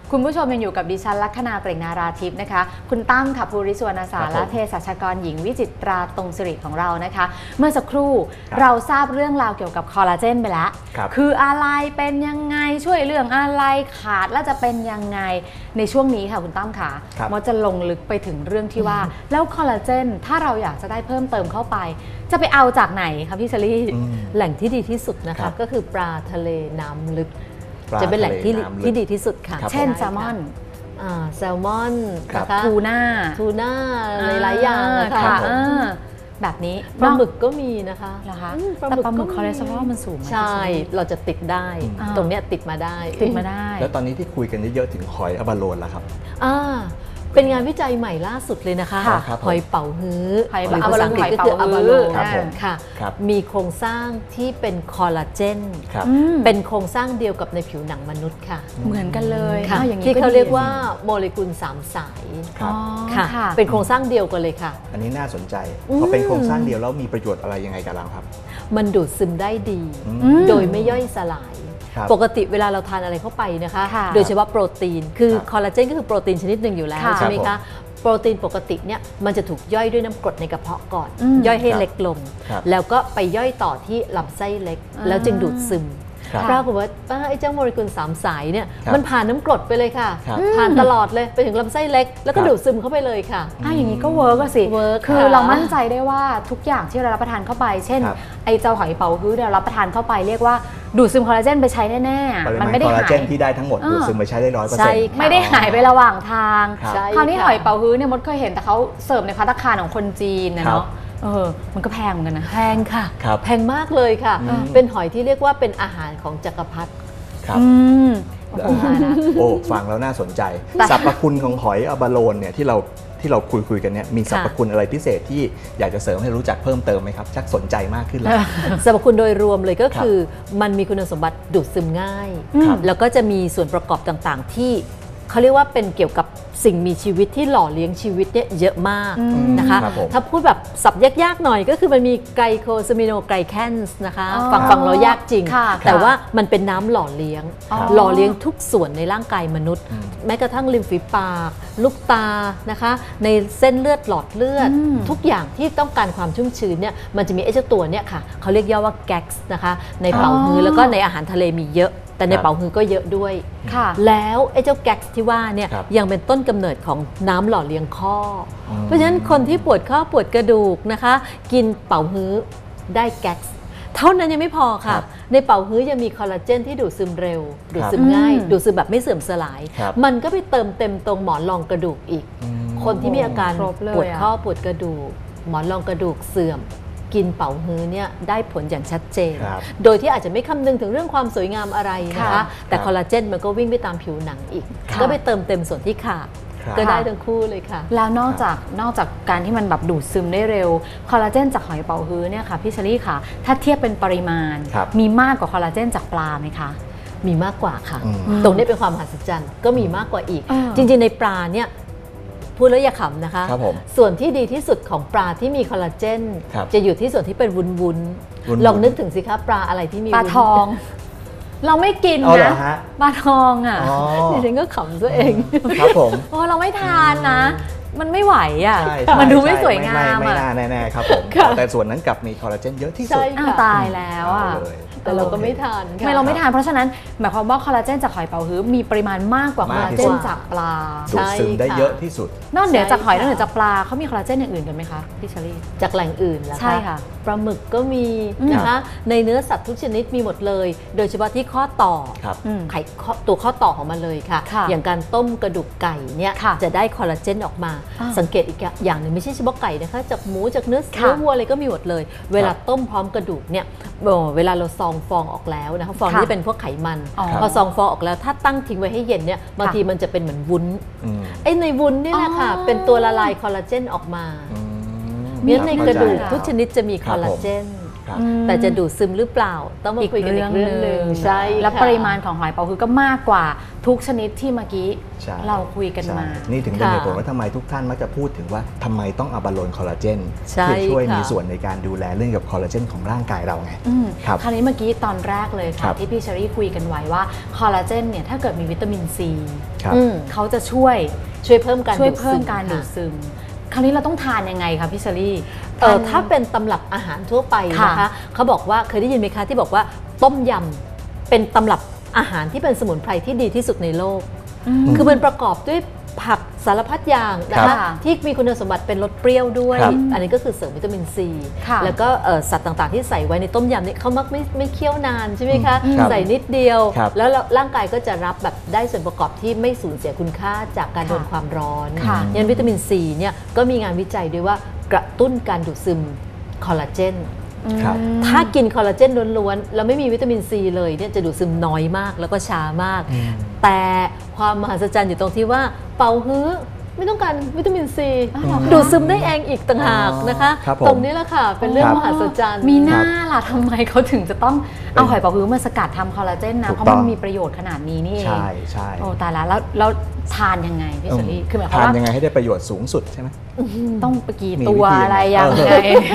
คุณผู้ชมยังอยู่กับดิฉันลัคนาเปล่งนาราทิพย์นะคะคุณตั้มค่ะภูริสุวรรณสารและเภสัชกรหญิงวิจิตราตรงสิริของเรานะคะเมื่อสักครู่เราทราบเรื่องราวเกี่ยวกับคอลลาเจนไปแล้วคืออะไรเป็นยังไงช่วยเรื่องอะไรขาดแล้วจะเป็นยังไงในช่วงนี้ค่ะคุณตั้มค่ะมดจะลงลึกไปถึงเรื่องที่ว่าแล้วคอลลาเจนถ้าเราอยากจะได้เพิ่มเติมเข้าไปจะไปเอาจากไหนคะพี่เชอรี่แหล่งที่ดีที่สุดนะคะก็คือปลาทะเลน้ำลึกจะเป็นแหล่งที่ดีที่สุดค่ะเช่นแซลมอนนะคะทูน่าหลายๆอย่างนะคะแบบนี้ปลาหมึกก็มีนะคะแต่ปลาหมึกคอเลสเตอรอลมันสูงใช่เราจะติดได้ตรงเนี้ยติดมาได้แล้วตอนนี้ที่คุยกันเยอะๆถึงหอยอะบาโลนแล้วครับเป็นงานวิจัยใหม่ล่าสุดเลยนะคะหอยเป๋าฮื้อหอยภาษาอังกฤษก็คืออะบาโลนค่ะมีโครงสร้างที่เป็นคอลลาเจนเป็นโครงสร้างเดียวกับในผิวหนังมนุษย์ค่ะเหมือนกันเลยที่เขาเรียกว่าโมเลกุล3 สายค่ะเป็นโครงสร้างเดียวกันเลยค่ะอันนี้น่าสนใจเพราะเป็นโครงสร้างเดียวแล้วมีประโยชน์อะไรยังไงกับเราครับมันดูดซึมได้ดีโดยไม่ย่อยสลายปกติเวลาเราทานอะไรเข้าไปนะคะโดยเฉพาะโปรตีนคือคอลลาเจนก็คือโปรตีนชนิดหนึ่งอยู่แล้วใช่ไหมคะโปรตีนปกติเนี่ยมันจะถูกย่อยด้วยน้ำกรดในกระเพาะก่อนย่อยให้เล็กลงแล้วก็ไปย่อยต่อที่ลำไส้เล็กแล้วจึงดูดซึมปรากฏว่าไอ้เจ้าโมเลกุล3 สายเนี่ยมันผ่านน้ำกรดไปเลยค่ะผ่านตลอดเลยไปถึงลำไส้เล็กแล้วก็ดูดซึมเข้าไปเลยค่ะอย่างนี้ก็เวิร์กสิคือเรามั่นใจได้ว่าทุกอย่างที่เรารับประทานเข้าไปเช่นไอ้เจ้าหอยเป๋าฮื้อเรารับประทานเข้าไปเรียกว่าดูดซึมคอลลาเจนไปใช้แน่ๆมันไม่ได้หายคอลลาเจนที่ได้ทั้งหมดดูดซึมไปใช้ได้100% ไม่ได้หายไประหว่างทางคราวนี้หอยเป๋าฮื้อเนี่ยมดเคยเห็นแต่เขาเสิร์ฟในภัตตาคารของคนจีนนะเนาะมันก็แพงเหมือนกันนะแพงค่ะแพงมากเลยค่ะเป็นหอยที่เรียกว่าเป็นอาหารของจักรพรรดิโอ้ฟังแล้วน่าสนใจสรรพคุณของหอยอะบาโลนเนี่ยที่เราคุยกันเนี่ยมีสรรพคุณอะไรพิเศษที่อยากจะเสริมให้รู้จักเพิ่มเติมไหมครับชักสนใจมากขึ้นแล้วสรรพคุณโดยรวมเลยก็คือมันมีคุณสมบัติดูดซึมง่ายแล้วก็จะมีส่วนประกอบต่างๆที่เขาเรียกว่าเป็นเกี่ยวกับสิ่งมีชีวิตที่หล่อเลี้ยงชีวิตเนี่ยเยอะมากนะคะถ้าพูดแบบสับยากๆหน่อยก็คือมันมีไกลโคซามิโนไกลแคนส์นะคะฟังเรายากจริงแต่ว่ามันเป็นน้ำหล่อเลี้ยงทุกส่วนในร่างกายมนุษย์แม้กระทั่งริมฝีปากลูกตานะคะในเส้นเลือดหลอดเลือดทุกอย่างที่ต้องการความชุ่มชื้นเนี่ยมันจะมีไอ้เจ้าตัวเนี่ยค่ะเขาเรียกย่อว่าแก๊กส์นะคะในเป๋าฮื้อแล้วก็ในอาหารทะเลมีเยอะแต่ในเป๋าฮื้อก็เยอะด้วยแล้วไอ้เจ้าแก๊กซ์ที่ว่าเนี่ยยังเป็นต้นกำเนิดของน้ำหล่อเลี้ยงข้อเพราะฉะนั้นคนที่ปวดข้อปวดกระดูกนะคะกินเป๋าฮื้อได้แก๊กซ์เท่านั้นยังไม่พอค่ะในเป๋าฮื้อยังมีคอลลาเจนที่ดูดซึมเร็วดูดซึมง่ายดูดซึมแบบไม่เสื่อมสลายมันก็ไปเติมเต็มตรงหมอนรองกระดูกอีกคนที่มีอาการปวดข้อปวดกระดูกหมอนรองกระดูกเสื่อมกินเป๋าฮื้อเนี่ยได้ผลอย่างชัดเจนโดยที่อาจจะไม่คำนึงถึงเรื่องความสวยงามอะไรนะคะแต่คอลลาเจนมันก็วิ่งไปตามผิวหนังอีกก็ไปเติมเต็มส่วนที่ขาดก็ได้ทั้งคู่เลยค่ะแล้วนอกจากการที่มันแบบดูดซึมได้เร็วคอลลาเจนจากหอยเป๋าฮื้อเนี่ยค่ะพี่เชอรี่ค่ะถ้าเทียบเป็นปริมาณมีมากกว่าคอลลาเจนจากปลาไหมคะมีมากกว่าค่ะตรงนี้เป็นความมหัศจรรย์ก็มีมากกว่าอีกจริงๆในปลาเนี่ยพูดแล้วอย่าขำนะคะส่วนที่ดีที่สุดของปลาที่มีคอลลาเจนจะอยู่ที่ส่วนที่เป็นวุ้นๆลองนึกถึงสิคะปลาอะไรที่มีปลาทองเราไม่กินนะปลาทองอ่ะดิฉันก็ขำตัวเองครับผมเราไม่ทานนะมันไม่ไหวอ่ะมันดูไม่สวยงามไม่น่าแน่ๆครับผมแต่ส่วนนั้นกลับมีคอลลาเจนเยอะที่สุดตายแล้วอ่ะแต่เราก็ไม่ทานเราไม่ทานเพราะฉะนั้นหมายความว่าคอลลาเจนจากหอยเป๋าฮื้อมีปริมาณมากกว่าคอลลาเจนจากปลาดูดซึมได้เยอะที่สุดนอกเหนือจากหอยนอกเหนือจากปลาเขามีคอลลาเจนอย่างอื่นกันไหมคะพี่เชอรี่จากแหล่งอื่นแล้วใช่ค่ะปลาหมึกก็มีนะคะในเนื้อสัตว์ทุกชนิดมีหมดเลยโดยเฉพาะที่ข้อต่อไข่ตัวข้อต่อของมันเลยค่ะอย่างการต้มกระดูกไก่เนี่ยจะได้คอลลาเจนออกมาสังเกตอีกอย่างหนึ่งไม่ใช่เฉพาะไก่นะคะจากหมูจากเนื้อวัวอะไรก็มีหมดเลยเวลาต้มพร้อมกระดูกเนี่ยเวลาเราซองฟองออกแล้วนะคะฟองที่เป็นพวกไขมันพอซองฟองออกแล้วถ้าตั้งทิ้งไว้ให้เย็นเนี่ยบางทีมันจะเป็นเหมือนวุ้นไอ้ในวุ้นนี่แหละค่ะเป็นตัวละลายคอลลาเจนออกมาเนื้อในกระดูกทุกชนิดจะมีคอลลาเจนครับแต่จะดูดซึมหรือเปล่าต้องมาคุยกันอีกเรื่องหนึ่งใช่และค่ะปริมาณของหอยเป๋าฮื้อก็มากกว่าทุกชนิดที่เมื่อกี้ใช่เราคุยกันมาใช่นี่ถึงเป็นเหตุผลว่าทำไมทุกท่านมักจะพูดถึงว่าทำไมต้องอะบาโลนคอลลาเจนใช่ที่ช่วยค่ะมีส่วนในการดูแลเรื่องกับคอลลาเจนของร่างกายเราไง ครับคราวนี้เมื่อกี้ตอนแรกเลยครัค่ะบที่พี่เชอรี่คุยกันไว้ว่าคอลลาเจนเนี่ยถ้าเกิดมีวิตามินซีครับเขาจะช่วยช่วยเพิ่มการช่วยดูดเพิ่ซึมมการดูดค่ะซึมคราวนี้เราต้องทานยังไงคะพี่เชอรี่ถ้าเป็นตำรับอาหารทั่วไปนะคะค่ะเขาบอกว่าเคยได้ยินไหมคะที่บอกว่าต้มยำเป็นตำรับอาหารที่เป็นสมุนไพรที่ดีที่สุดในโลก คือมันประกอบด้วยผักสารพัดอย่างนะครัคะบที่มีคุณสมบัติเป็นรสเปรี้ยวด้วยครับอันนี้ก็คือเสริมวิตามินซีค่ะแล้วก็สัตว์ต่างๆที่ใส่ไว้ในต้มยำนี่เขามักไม่เคี่ยวนานใช่ไหมคะครับใส่นิดเดียวครับแล้วร่างกายก็จะรับแบบได้ส่วนประกอบที่ไม่สูญเสียคุณค่าจากการโดนความร้อนค่ะยันวิตามินซีเนี่ยก็มีงานวิจัยด้วยว่ากระตุ้นการดูดซึมคอลลาเจนครับถ้ากินคอลลาเจนล้วนๆแล้วไม่มีวิตามินซีเลยเนี่ยจะดูดซึมน้อยมากแล้วก็ช้ามาก แต่ความมหัศจรรย์อยู่ตรงที่ว่าเป่าฮื้อไม่ต้องการวิตามินซีอ๋อเหรอคะดูดซึมได้เองอีกต่างหากนะคะครับผมตรงนี้แหละค่ะ เป็นเรื่องครับมหัศจรรย์มีหน้าล่ะทำไมเขาถึงจะต้องเอาหอยเป๋าฮื้อมาสกัดทำคอลลาเจนนะถูกเพราะต้มัองนมีประโยชน์ขนาดนี้นี่เองใช่ใช่โอ้ตายแล้วทานยังไงพี่เชอรี่คือหมายความทานว่ายังไงให้ได้ประโยชน์สูงสุดใช่ไหมต้องไปกี่มีตัววิธีอะไรยัยัง งไงไง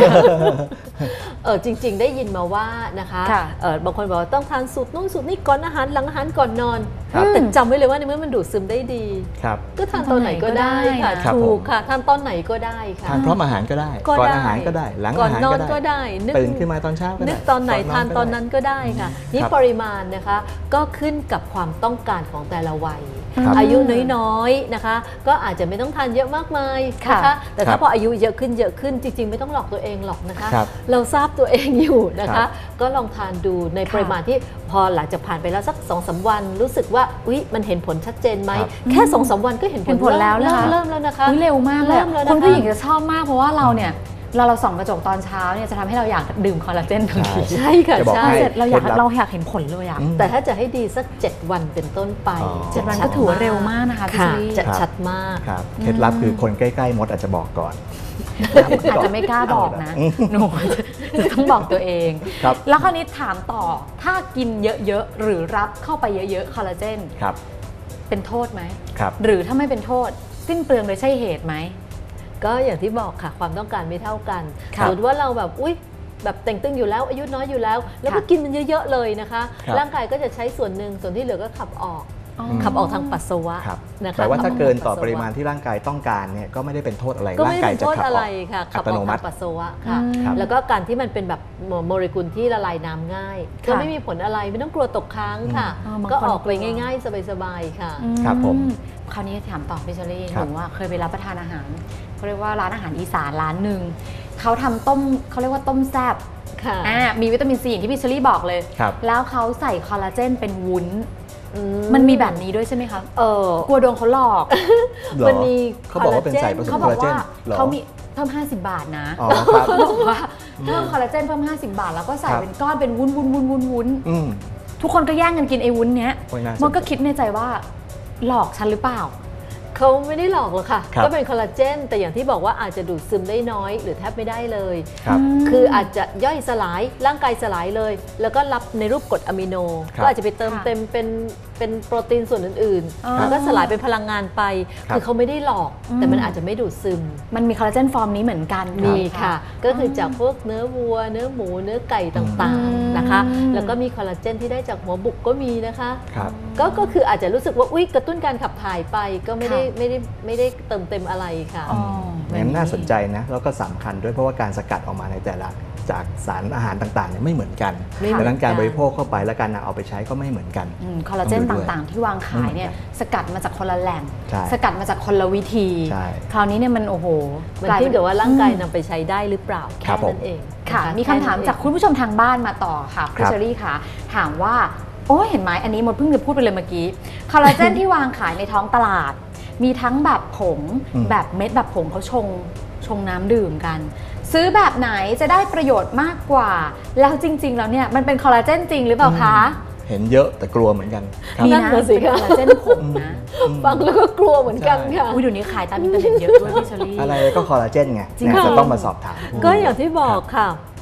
จริง ๆ ได้ยินมาว่านะคะค่ะบางคนบอกว่าต้องทานสูตรนู้นสูตรนี้ก่อนอาหารหลังอาหารก่อนนอนครับแต่จำไว้เลยว่าในเมื่อมันดูดซึมได้ดีครับก็ทานตอนไหนก็ได้ค่ะครับถูผกมค่ะทานตอนไหนก็ได้ค่ะทานพร้อมอาหารก็ได้ ก่อนอาหารก็ได้ หลังก่ออาน หารนอนก็ก็ได้ได้ตื่นขึ้นมาตอนเช้าก็ได้นึกตอนไหนก่ทานตอนนั้นก็ได้ค่ะ นี่ครับปริมาณนะคะก็ขึ้นกับความต้องการของแต่ละวัยครับอายุน้อยๆนะคะ ก็อาจจะไม่ต้องทานเยอะมากมายนะคะค่ะแต่ครัถ้าบพออายุเยอะขึ้นจริง ๆ ไม่ต้องหลอกตัวเองหรอกนะคะครับเราทราบตัวเองอยู่นะครัคะบก็ลองทานดูในปริมาณที่พอหลังจากผ่านไปแล้วสัก2-3 วัน รู้สึกว่าอุ๊ยมันเห็นผลชัดเจนไหมครับแค่2-3 วันก็เห็นเห็นผลแล้วนะคะเริ่มแล้วนะคะอุ๊ยเร็วมากเลยเริ่มแล้วนะคะคุณผู้หญิงจะชอบมากเพราะว่าเราเนี่ยเราส่องกระจกตอนเช้าเนี่ยจะทำให้เราอยากดื่มคอลลาเจนทันทีใช่ใช่ค่ะจะบอกใช่ให้เสร็จเราอยากเคล็ดลับเราอยากเห็นผลเลยอะอืมแต่ถ้าจะให้ดีสัก7 วันเป็นต้นไปอ๋อ 7 วันก็ถือว่าเร็วมากนะคะพี่ค่ะซีจะชัดมากครับเคล็ดลับคือคนใกล้ๆมดอาจจะบอกก่อนอาจจะไม่กล้าบอกนะ หนูจะต้องบอกตัวเองครับแล้วคราวนี้ถามต่อถ้ากินเยอะๆหรือรับเข้าไปเยอะๆคอลลาเจนครับเป็นโทษไหมครับหรือถ้าไม่เป็นโทษ สิ้นเปลืองโดยใช่เหตุไหมก็อย่างที่บอกค่ะความต้องการไม่เท่ากันครับสมมติว่าเราแบบอุ๊ยแบบแต่งตึงอยู่แล้วอายุน้อยอยู่แล้ว แล้วก็ค่ะกินมันเยอะๆเลยนะคะครับร่างกายก็จะใช้ส่วนหนึ่งส่วนที่เหลือก็ขับออกอ๋อขับออกทางปัสสาวะครับนะคะแต่ว่าถ้าเกินต่อขับปกทงริมาณที่ร่างกายต้องการเนี่ยก็ไม่ได้เป็นโทษอะไรก็ร่าไม่งได้กายเป็นจะโทษขับอะอไรอกค่ะขัอับตอโนอกมัทาติงปัสสาวะค่ะครับแล้วก็การที่มันเป็นแบบโมเลกุลที่ละลายน้ำง่ายก็ไม่มีผลอะไรไม่ต้องกลัวตกค้างค่ะบางก็คนออกไปกลัวง่ายๆ สบายๆค่ะครับผมคราวนี้ถามต่อพี่เชอรี่ครัหบนูว่าเคยไปรับประทานอาหารเขาเรียกว่าร้านอาหารอีสานร้านหนึ่งเขาทำต้มเขาเรียกว่าต้มแซ่บค่ะมีวิตามินซีอย่างที่พี่เชอรี่บอกเลยครับแล้วเขาใส่คอลลาเจนเป็นวุ้น มันมีแบบนี้ด้วยใช่ไหมคะเออกลัวโดนเขาหลอกเหรอมันมีเขาบอกว่าเป็นใส่ผสมเขาคบออลลาก เจนว่าเหรอเขามีเพิ่ม 50 บาทนะอ๋อครับเขาบอกว่าเพิ่มคอลลาเจนเพิ่ม 50 บาท แล้วก็ใส่ครับเป็นก้อนเป็นวุ้นวุ้นวุ้นวุ้นวุ้นอืมทุกคนก็แย่งกันกินไอ้วุ้นเนี้ยโอ้ยน่าสนใจมันก็คิดในใจว่าหลอกฉันหรือเปล่าเขาไม่ได้หลอกหรอกค่ะครับก็เป็นคอลลาเจนแต่อย่างที่บอกว่าอาจจะดูดซึมได้น้อยหรือแทบไม่ได้เลยครับคืออาจจะย่อยสลายร่างกายสลายเลย แล้วก็รับในรูปกรดอะมิโนครับก็อาจจะไปเติมค่ะเต็มเป็นโปรตีนส่วนอื่นอ๋อๆแล้วก็สลายเป็นพลังงานไปครับคือเขาไม่ได้หลอก แต่มันอาจจะไม่ดูดซึมมันมีคอลลาเจนฟอร์มนี้เหมือนกันมีค่ะ ก็คือจากพวกเนื้อวัว เนื้อหมู เนื้อไก่ต่างๆนะคะ แล้วก็มีคอลลาเจนที่ได้จากหัวบุกก็มีนะคะครับก็คืออาจจะรู้สึกว่าอุ๊ยกระตุ้นการขับถ่ายไปก็ไม่ได้เติมเต็มอะไรค่ะอ๋องั้นน่าสนใจนะแล้วก็สำคัญด้วยเพราะว่าการสกัดออกมาในแต่ละจากสารอาหารต่างๆเนี่ยไม่เหมือนกันไม่เหมืดัอนงกันนั้นการบริโภคเข้าไปและการนำเอาไปใช้ก็ไม่เหมือนกันคอลลาเจนต้องดูด้วยต่างๆ ที่วางขายเนี่ยสกัดมาจากคนละแหล่งใช่สกัดมาจากคนละวิธีใช่คราวนี้เนี่ยมันโอ้โหมันขึ้นกับว่าร่างกายนำไปใช้ได้หรือเปล่าครัแค่บผมนั้นเองค่ะนมีคำถามจากคุณผู้ชมทางบ้านมาต่อค่ะคุณครับเชอรี่ค่ะ ถามว่า โอ้เห็นไหมอันนี้มดเพิ่งจะพูดไปเลยเมื่อกี้ คอลลาเจนที่วางขายในท้องตลาด มีทั้งแบบผง แบบเม็ดแบบผงเขาชงน้ำดื่มกัน ซื้อแบบไหนจะได้ประโยชน์มากกว่า แล้วจริง ๆ แล้วเนี่ยมันเป็นคอลลาเจนจริงหรือเปล่าคะเห็นเยอะแต่กลัวเหมือนกันครับมีนั่นะนน่ะสิเป็นคะคอลลาเจนผงนะฟังแล้วก็กลัวเหมือนกันค่ะอุ้ยเดี๋ยวนี้ขายตามอินเทอร์เน็ตเยอะด้วยพี่เชอรี่อะไรก็คอลลาเจนไงจริงเนี่ยค่ะจะต้องมาสอบถามก็อย่างที่บอกค่ะ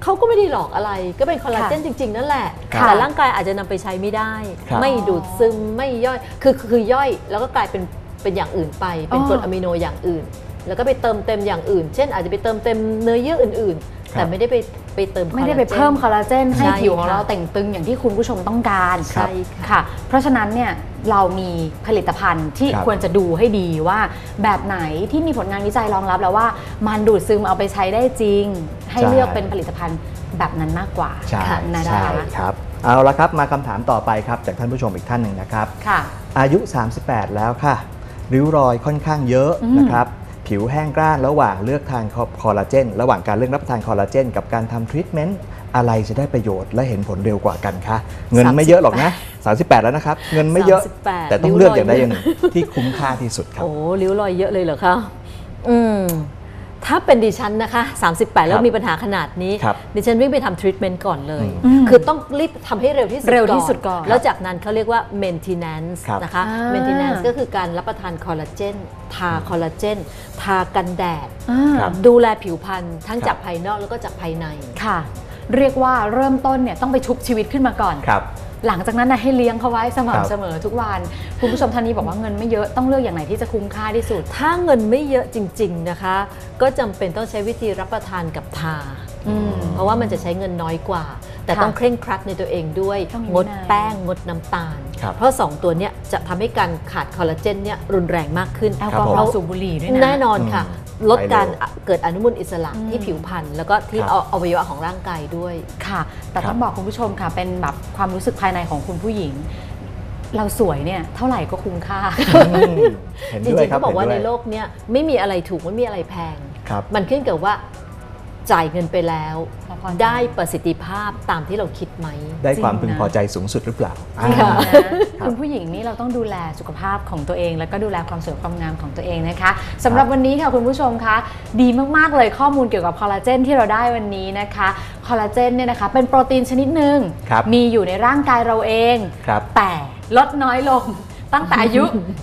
เขาก็ไม่ได้หลอกอะไรก็เป็นคอลลาเจนจริงๆนั่นแหละค่ะแต่ร่างกายอาจจะนำไปใช้ไม่ได้ครับไม่ดูดซึมไม่ย่อยคือย่อยแล้วก็กลายเป็นอย่างอื่นไปเป็นกรดอะมิโนอย่างอื่น แล้วก็ไปเติมเต็มอย่างอื่น เช่นอาจจะไปเติมเต็มเนื้อเยื่ออื่นๆ แต่ไม่ได้ไปเติมไม่ได้ไปเพิ่มคอลลาเจนให้ใช่ผิวของค่ะเราแต่งตึงอย่างที่คุณผู้ชมต้องการใช่ค่ะค่ะ เพราะฉะนั้นเนี่ยเรามีผลิตภัณฑ์ที่ครับควรจะดูให้ดีว่าแบบไหนที่มีผลงานวิจัยรองรับแล้วว่ามันดูดซึมเอาไปใช้ได้จริง ให้ใช่เลือกเป็นผลิตภัณฑ์แบบนั้นมากกว่าใช่นะใช่คะครับเอาละครับมาคำถามต่อไปครับจากท่านผู้ชมอีกท่านหนึ่งนะครับค่ะอายุ 38 แล้วค่ะ ริ้วรอยค่อนข้างเยอะอืมนะครับ ผิวแห้งกร้านระหว่างเลือกทานคอลลาเจนระหว่างการเลือกรับประทานคอลลาเจนกับการทำทรีทเมนต์อะไรจะได้ประโยชน์และเห็นผลเร็วกว่ากันคะเงินไม่เยอะหรอกนะ 38 แล้วนะครับ เงินไม่เยอะ 38 แต่ต้องเลือกอย่างใดอย่างหนึ่งที่คุ้มค่าที่สุดครับโอ้ริ้วรอยเยอะเลยเหรอคะถ้าเป็นดิฉันนะคะ 38 แล้วมีปัญหาขนาดนี้ครับดิฉันวิ่งไปทำทรีทเมนต์ก่อนเลยอืมคือต้องรีบทำให้เร็วที่สุดเร็วที่สุดก่อนแล้วจากนั้นเขาเรียกว่า maintenance ครับนะคะอ่า maintenance ก็คือการรับประทานคอลลาเจนทาคอลลาเจนทากันแดดครับดูแลผิวพรรณทั้งครับจากภายนอกแล้วก็จากภายในค่ะ เรียกว่าเริ่มต้นเนี่ยต้องไปชุบชีวิตขึ้นมาก่อนครับหลังจากนั้นนะให้เลี้ยงเขาไว้สครับม่ำเสมอทุกวันคุณผู้ชมท่านนี้บอกว่าเงินไม่เยอะต้องเลือกอย่างไหนที่จะคุ้มค่าที่สุดถ้าเงินไม่เยอะจริงๆนะคะ ก็จำเป็นต้องใช้วิธีรับประทานกับทาอืมเพราะว่ามันจะใช้เงินน้อยกว่า แต่ค่ะต้องเคร่งครัดในตัวเองด้วยต้องมีงดวินัยแป้งงดน้ำตาลครับเพราะ 2 ตัวเนี้ยจะทำให้การขาดคอลลาเจนเนี่ยรุนแรงมากขึ้นแอลครักบอผมฮอล์สูบบุหรี่ด้วยนะแน่นอนค่ะ ลดการไปเร็วเกิดอนุมูลอิสระอืมที่ผิวพรรณแล้วก็ที่ครับอวัยวะของร่างกายด้วยค่ะ แต่ครับต้องบอกคุณผู้ชมค่ะ เป็นแบบความรู้สึกภายในของคุณผู้หญิง เราสวยเนี่ยเท่าไหร่ก็คุ้มค่าเห็นจด้วยริงๆครับเขาบอกว่าเห็ในด้วยโลกเนี้ยไม่มีอะไรถูกไม่มีอะไรแพงครับมันขึ้นกับว่าจ่ายเงินไปแล้วเราพอใจได้ประสิทธิภาพตามที่เราคิดไหมได้ความจริงนะพึงพอใจสูงสุดหรือเปล่าจริงอ่านะคุณผู้หญิงนี่เราต้องดูแลสุขภาพของตัวเอง แล้วก็ดูแลความสวยความงามของตัวเองนะคะสำหรับวันนี้ค่ะคุณผู้ชมคะดีมากๆเลยข้อมูลเกี่ยวกับคอลลาเจนที่เราได้วันนี้นะคะคอลลาเจนเนี่ยนะคะเป็นโปรตีนชนิดหนึ่งครับมีอยู่ในร่างกายเราเองครับแต่ลดน้อยลงตั้งแต่อายุ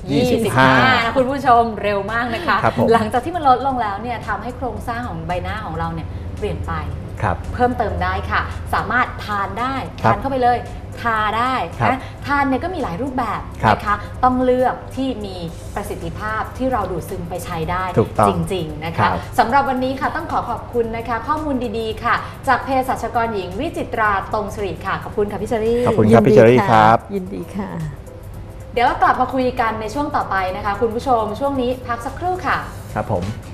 25 นะคุณผู้ชมเร็วมากนะคะครับผมหลังจากที่มันลดลงแล้วเนี่ยทำให้โครงสร้างของใบหน้าของเราเนี่ยเปลี่ยนไปครับเพิ่มเติมได้ค่ะ สามารถทานได้ครับทานเข้าไปเลย ทาได้ครับนะทานเนี่ยก็มีหลายรูปแบบครับนะคะ ต้องเลือกที่มีประสิทธิภาพที่เราดูดซึมไปใช้ได้ถูกต้องจริงๆนะครัคะบสำหรับวันนี้ค่ะต้องขอบคุณนะคะ ข้อมูลดีๆค่ะ จากเภสัชกรหญิงวิจิตราตรงสิริค่ะขอบคุณค่ะพี่เชอรี่ขอบคุณครับพี่เจอรี่ครับยินดีค่ะเดี๋ยวเรากลับมาคุยกันในช่วงต่อไปนะคะ คุณผู้ชมช่วงนี้พักสักครู่ค่ะครับผม